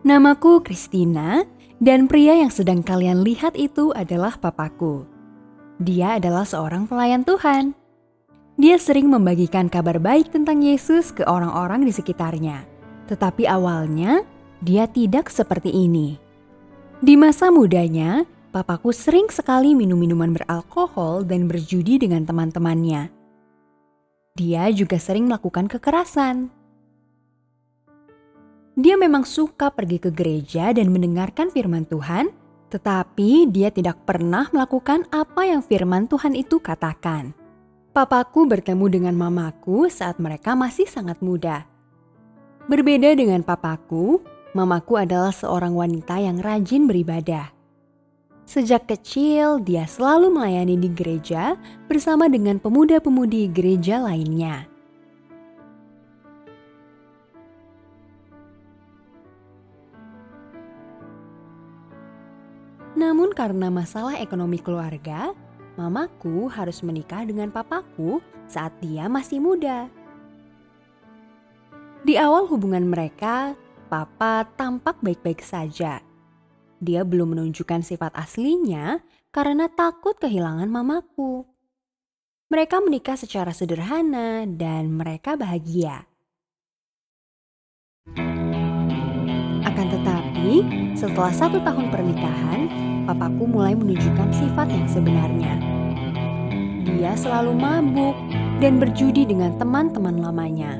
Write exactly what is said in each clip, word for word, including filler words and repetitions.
Namaku Christina, dan pria yang sedang kalian lihat itu adalah papaku. Dia adalah seorang pelayan Tuhan. Dia sering membagikan kabar baik tentang Yesus ke orang-orang di sekitarnya. Tetapi awalnya, dia tidak seperti ini. Di masa mudanya, papaku sering sekali minum minuman beralkohol dan berjudi dengan teman-temannya. Dia juga sering melakukan kekerasan. Dia memang suka pergi ke gereja dan mendengarkan firman Tuhan, tetapi dia tidak pernah melakukan apa yang firman Tuhan itu katakan. Papaku bertemu dengan mamaku saat mereka masih sangat muda. Berbeda dengan papaku, mamaku adalah seorang wanita yang rajin beribadah. Sejak kecil, dia selalu melayani di gereja bersama dengan pemuda-pemudi gereja lainnya. Namun karena masalah ekonomi keluarga, mamaku harus menikah dengan papaku saat dia masih muda. Di awal hubungan mereka, papa tampak baik-baik saja. Dia belum menunjukkan sifat aslinya karena takut kehilangan mamaku. Mereka menikah secara sederhana dan mereka bahagia. Akan tetapi, setelah satu tahun pernikahan, papaku mulai menunjukkan sifat yang sebenarnya. Dia selalu mabuk dan berjudi dengan teman-teman lamanya.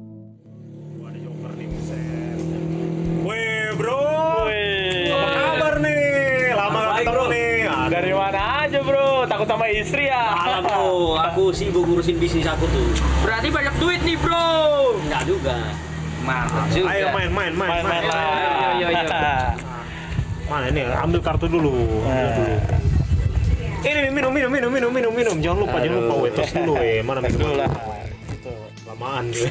Weh bro, apa kabar nih? Lama gak ketemu nih. Dari mana aja bro? Takut sama istri ya? Alah bro, aku sibuk ngurusin bisnis aku tuh. Berarti banyak duit nih bro? Enggak juga. Mantap juga. Ayo main, main, main, main. Ayo, ayo, ayo. Mana ini? Ambil kartu dulu. Ambil dulu. Ini minum, minum, minum, minum, minum, minum. Jangan lupa, jangan lupa. Weh, tos dulu, eh. Mana minum dulu lah. Lamaan gitu.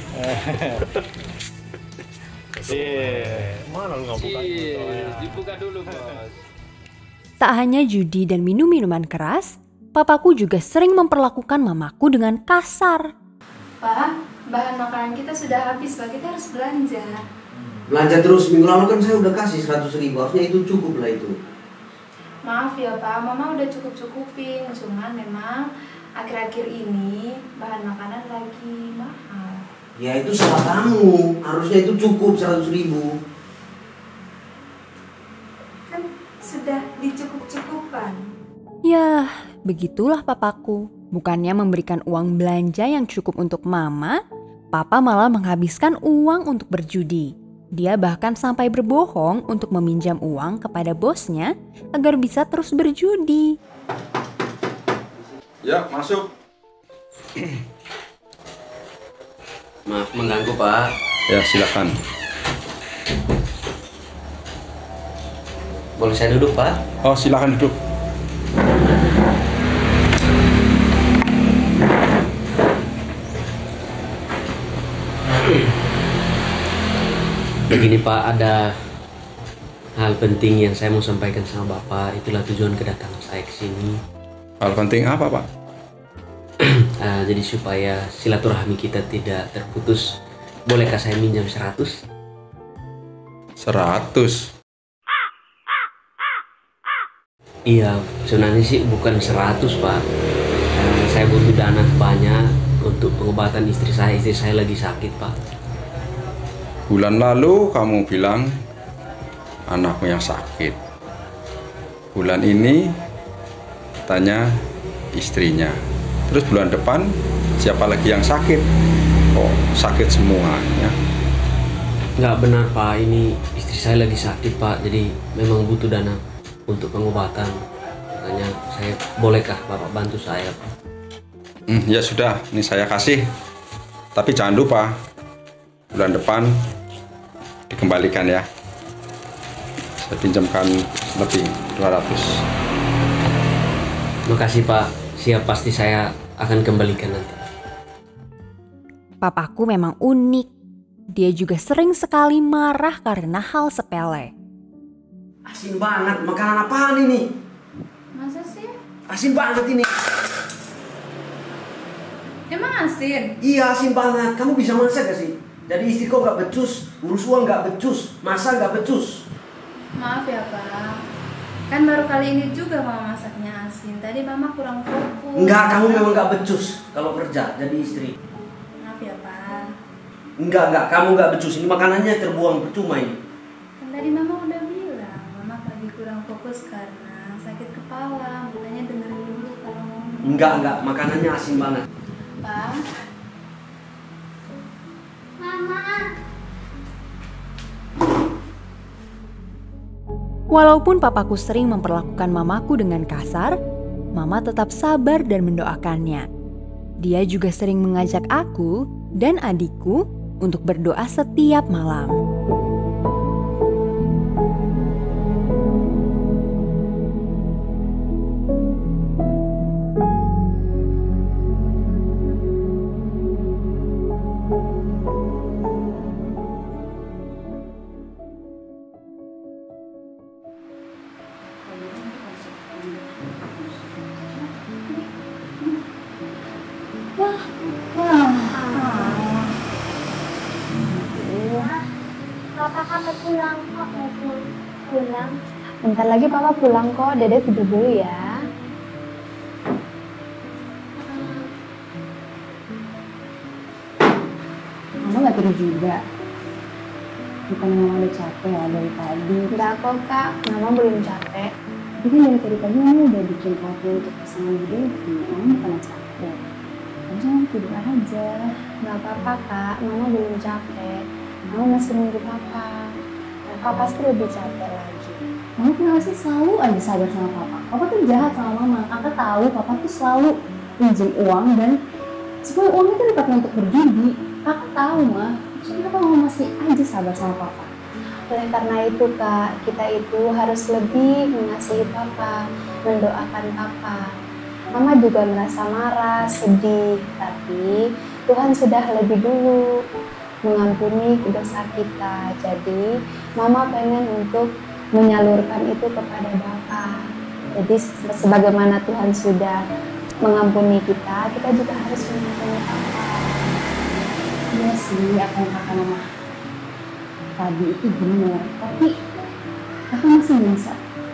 Mana lu nggak buka? Dibuka dulu bos. Tak hanya judi dan minum minuman keras, papaku juga sering memperlakukan mamaku dengan kasar. Pak, bahan makanan kita sudah habis, Pak. Kita harus belanja. Belanja terus, minggu lalu kan saya udah kasih seratus ribu, harusnya itu cukup lah itu. Maaf ya Pak, Mama udah cukup-cukupin. Cuman memang akhir-akhir ini bahan makanan lagi mahal. Ya itu salah kamu, harusnya itu cukup seratus ribu. Kan sudah dicukup-cukupkan. Yah, begitulah papaku. Bukannya memberikan uang belanja yang cukup untuk mama, papa malah menghabiskan uang untuk berjudi. Dia bahkan sampai berbohong untuk meminjam uang kepada bosnya agar bisa terus berjudi. Ya, masuk. Maaf mengganggu Pak. Ya, silakan. Boleh saya duduk Pak? Oh, silakan duduk. Begini Pak, ada hal penting yang saya mau sampaikan sama Bapak. Itulah tujuan kedatangan saya ke sini. Hal penting apa, Pak? uh, Jadi supaya silaturahmi kita tidak terputus, bolehkah saya minjam seratus? Seratus? Iya, sebenarnya sih bukan seratus Pak. uh, Saya butuh dana banyak untuk pengobatan istri saya. Istri saya lagi sakit Pak. Bulan lalu kamu bilang anakmu yang sakit. Bulan ini tanya istrinya. Terus bulan depan siapa lagi yang sakit? Oh, sakit semuanya. Nggak benar Pak, ini istri saya lagi sakit Pak. Jadi memang butuh dana untuk pengobatan. Makanya saya, bolehkah Bapak bantu saya Pak? Hmm, ya sudah, ini saya kasih. Tapi jangan lupa bulan depan dikembalikan ya. Saya pinjamkan lebih dua ratus. Makasih Pak, siap, pasti saya akan kembalikan nanti. Papaku memang unik. Dia juga sering sekali marah karena hal sepele. Asin banget, makanan apaan ini? Masa sih? Asin banget ini. Emang asin? Iya asin banget, kamu bisa masak gak sih? Jadi istri kau gak becus, urus uang gak becus, masak gak becus. Maaf ya Pak, kan baru kali ini juga mama masaknya asin. Tadi mama kurang fokus. Enggak, kamu memang nggak becus kalau kerja jadi istri. Maaf ya Pak. Enggak, enggak, kamu nggak becus. Ini makanannya terbuang percuma ini. Kan tadi mama udah bilang, mama lagi kurang fokus karena sakit kepala. Makanya dengerin dulu kalau ngomong. Enggak, enggak, makanannya asin banget. Pak. Mama. Walaupun papaku sering memperlakukan mamaku dengan kasar, mama tetap sabar dan mendoakannya. Dia juga sering mengajak aku dan adikku untuk berdoa setiap malam. Papa kapan pulang kok? Mau pulang? Bentar lagi papa pulang kok. Dede tidur dulu ya. Mama nggak tidur juga. Bukan mama udah capek ya dari tadi. Enggak kok kak, mama belum capek. Tapi kan dari tadi pagi mama udah bikin kopi untuk pasangan Devi. Mama bukan capek. Kamu jangan tidur aja. Nggak apa-apa kak, mama belum capek. Mama masih nunggu papa. Papa pasti lebih capek lagi. Mama kenapa sih selalu aja sabar sama papa? Papa tuh jahat sama mama. Kakak tahu papa tuh selalu pinjam uang dan supaya uangnya tuh dipakai untuk berjudi. Kakak tahu mah. Kenapa mama masih aja sabar sama papa? Oleh karena itu kak, kita itu harus lebih mengasihi papa, mendoakan papa. Mama juga merasa marah, sedih, tapi Tuhan sudah lebih dulu mengampuni dosa kita. Jadi mama pengen untuk menyalurkan itu kepada Bapa. Jadi sebagaimana Tuhan sudah mengampuni kita, kita juga harus mengampuni Bapa. Iya sih, apa yang kata mama tadi itu benar, tapi aku masih bisa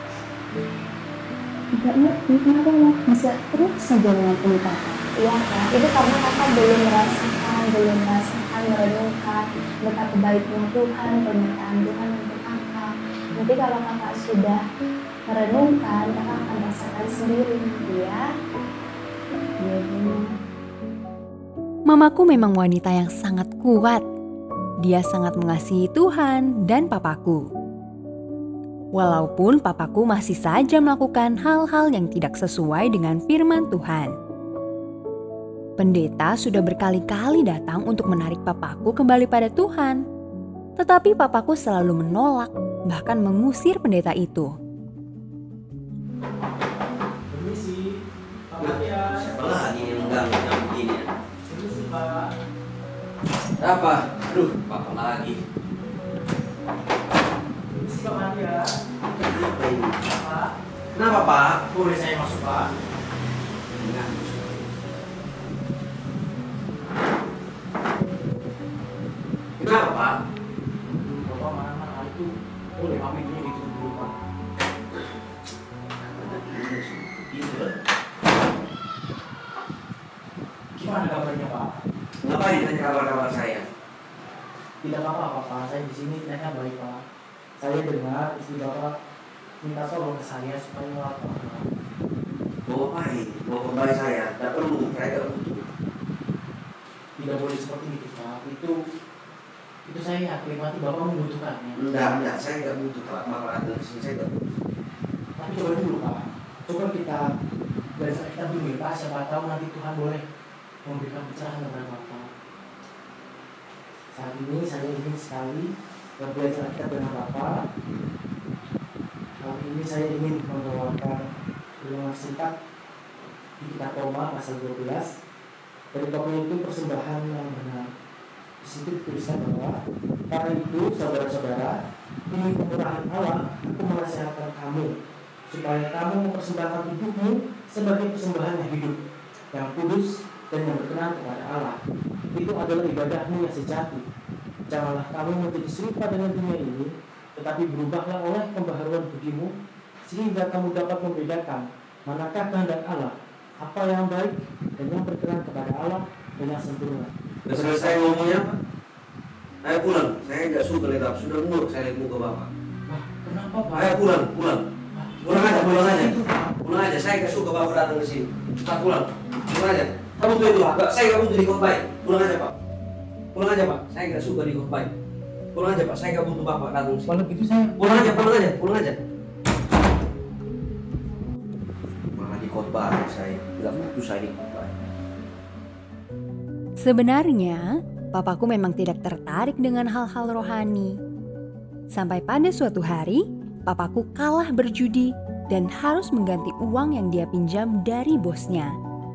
tidak ngerti kenapa mama bisa terus saja mengampuni Papa. Iya kak, itu karena kakak belum merasakan, belum merasakan, merenungkan betapa baiknya Tuhan, permintaan Tuhan untuk kakak. Nanti kalau kakak sudah merenungkan, kakak akan rasakan sendiri nanti ya. Iya benar. Mamaku memang wanita yang sangat kuat. Dia sangat mengasihi Tuhan dan papaku. Walaupun papaku masih saja melakukan hal-hal yang tidak sesuai dengan firman Tuhan. Pendeta sudah berkali-kali datang untuk menarik papaku kembali pada Tuhan. Tetapi papaku selalu menolak, bahkan mengusir pendeta itu. Permisi, Pak Matias. Siapa lagi yang mengganggu yang begini ya? Permisi Pak. Apa? Aduh, papa lagi. Permisi Pak Matias. Kenapa ini? Pak, Kenapa Pak? boleh saya masuk Pak? Enggak. Kenapa Pak? Bapak mana-mana itu boleh pamit dulu gitu dulu Pak. Gitu. Gimana kabarnya Pak? Ngapain tanya kabar-kabar saya? Tidak apa-apa Pak, saya di sini ternyata baik Pak. Saya dengar istri Bapak minta tolong ke saya supaya melapor Pak. Bawa ngapain? Bawa kembali saya. Tidak perlu, saya tidak butuh. Tidak boleh seperti itu Pak. Itu itu saya yakin mati Bapak membutuhkannya. Enggak, enggak, saya tidak butuh Pak. Bapak ada di sini, saya tidak butuh. Tapi coba dulu Pak. Coba kita dari saat kita dulu Pak. Siapa tahu nanti Tuhan boleh memberikan pencerahan kepada Bapak. Saat ini saya ingin sekali berbelajar kita dengan Bapak. Kali ini saya ingin membawakan ulangan singkat di kitab Roma pasal dua belas. Dari topik itu persembahan yang benar. Di situ dituliskan bahwa karena itu saudara-saudara, demi kemurahan Allah, aku menasihatkan kamu supaya kamu mempersembahkan hidupmu sebagai persembahan yang hidup, yang kudus dan yang berkenan kepada Allah. Itu adalah ibadahmu yang sejati. Janganlah kamu menjadi serupa dengan dunia ini, tetapi berubahlah oleh pembaharuan budimu, sehingga kamu dapat membedakan manakah kehendak Allah, apa yang baik dan yang berkenan kepada Allah dan yang sempurna. Sudah selesai ngomongnya, Pak? Ayo pulang, saya nggak suka lihat Bapak. Sudah umur saya lihat muka Bapak. Wah, kenapa Pak? Ayo pulang, pulang. Pulang aja, pulang aja. Pulang aja, saya nggak suka Bapak datang ke sini. Pak, pulang. Pulang aja. Kamu tuh itu, Pak. Saya nggak butuh dikotbah. Pulang aja, Pak. Pulang aja, Pak. Saya nggak suka dikotbah. Pulang aja, Pak. Saya nggak butuh Bapak datang ke sini. Kalau gitu saya Pulang aja, pulang aja, pulang aja. Malah dikotbah saya. Nggak butuh saya dikotbah. Sebenarnya, papaku memang tidak tertarik dengan hal-hal rohani. Sampai pada suatu hari, papaku kalah berjudi dan harus mengganti uang yang dia pinjam dari bosnya.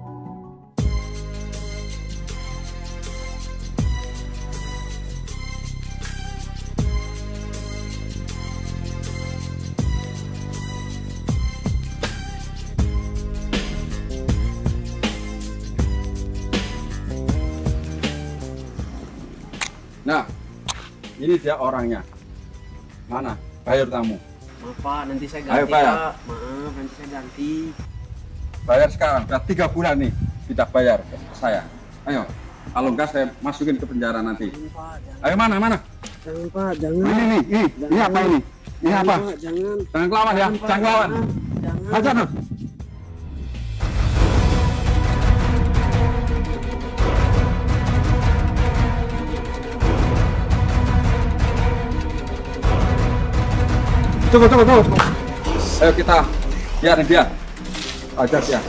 Nah, ini dia orangnya. Mana? Bayar tamu. Maaf Pak, nanti saya Ayo, ganti Pak, ya. Pak. Maaf, nanti saya ganti. Bayar sekarang. Sudah tiga bulan nih tidak bayar ke saya. Ayo. Kalau enggak saya masukin ke penjara nanti. Jangan Pak, jangan. Ayo mana mana? Jangan Pak, jangan. Ini nih, ini, ini apa ini? Ini apa? Pak, jangan. Jangan kelawan ya, Pak, jangan kelawan. Jangan. Ajar Nur. Tunggu, tunggu, tunggu. Ayo kita biarin dia. Ajar dia.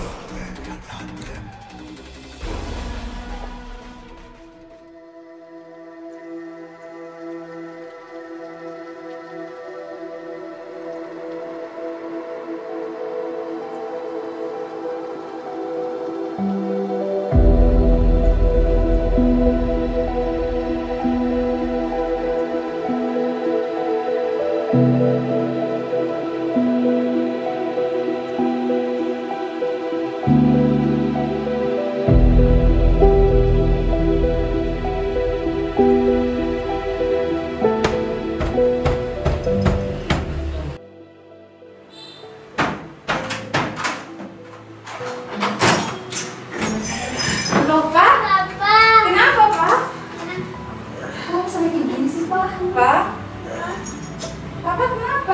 Loh, Pak? Papa. Kenapa, Pak? Kamu sampai kayak gini sih, Pak? Pak? Papa kenapa?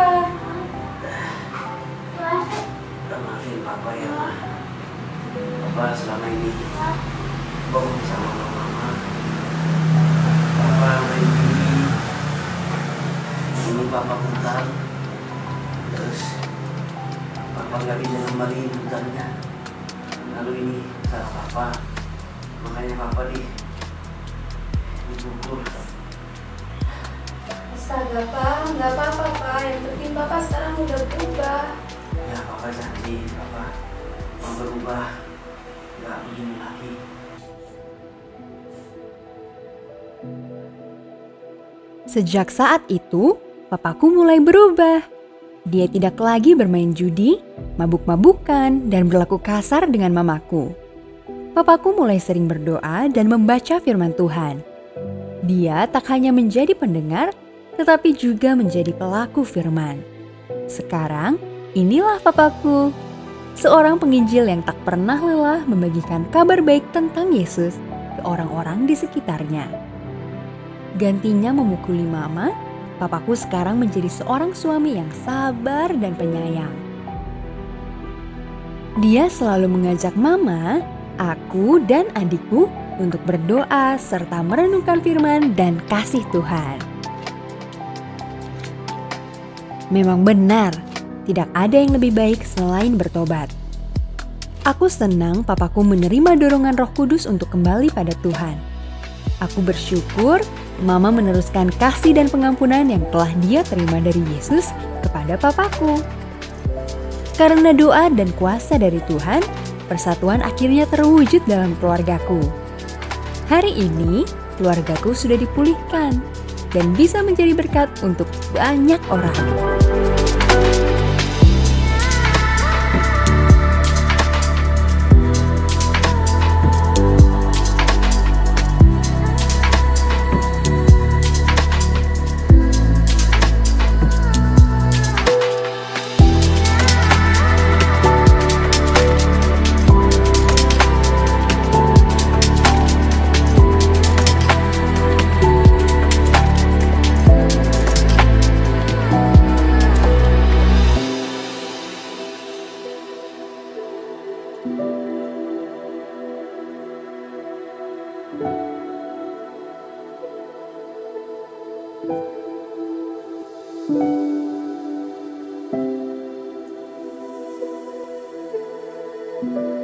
Maafin Papa ya, Ma. Papa selama ini bohong sama Mama. Papa sama ini dulu Papa hutang, terus Papa nggak bisa kembaliin hutangnya. Lalu ini salah Papa, makanya Papa di dipukul. Astaga, Pak. Nggak apa-apa, Pak. Yang penting Papa sekarang udah berubah. Ya Papa janji, Papa mau berubah, nggak begini lagi. Sejak saat itu, papaku mulai berubah. Dia tidak lagi bermain judi, mabuk-mabukan, dan berlaku kasar dengan mamaku. Papaku mulai sering berdoa dan membaca firman Tuhan. Dia tak hanya menjadi pendengar, tetapi juga menjadi pelaku firman. Sekarang, inilah papaku, seorang penginjil yang tak pernah lelah membagikan kabar baik tentang Yesus ke orang-orang di sekitarnya. Gantinya memukuli mama, papaku sekarang menjadi seorang suami yang sabar dan penyayang. Dia selalu mengajak mama, aku, dan adikku untuk berdoa serta merenungkan firman dan kasih Tuhan. Memang benar, tidak ada yang lebih baik selain bertobat. Aku senang papaku menerima dorongan Roh Kudus untuk kembali pada Tuhan. Aku bersyukur mama meneruskan kasih dan pengampunan yang telah dia terima dari Yesus kepada papaku. Karena doa dan kuasa dari Tuhan, persatuan akhirnya terwujud dalam keluargaku. Hari ini, keluargaku sudah dipulihkan dan bisa menjadi berkat untuk banyak orang. Thank you.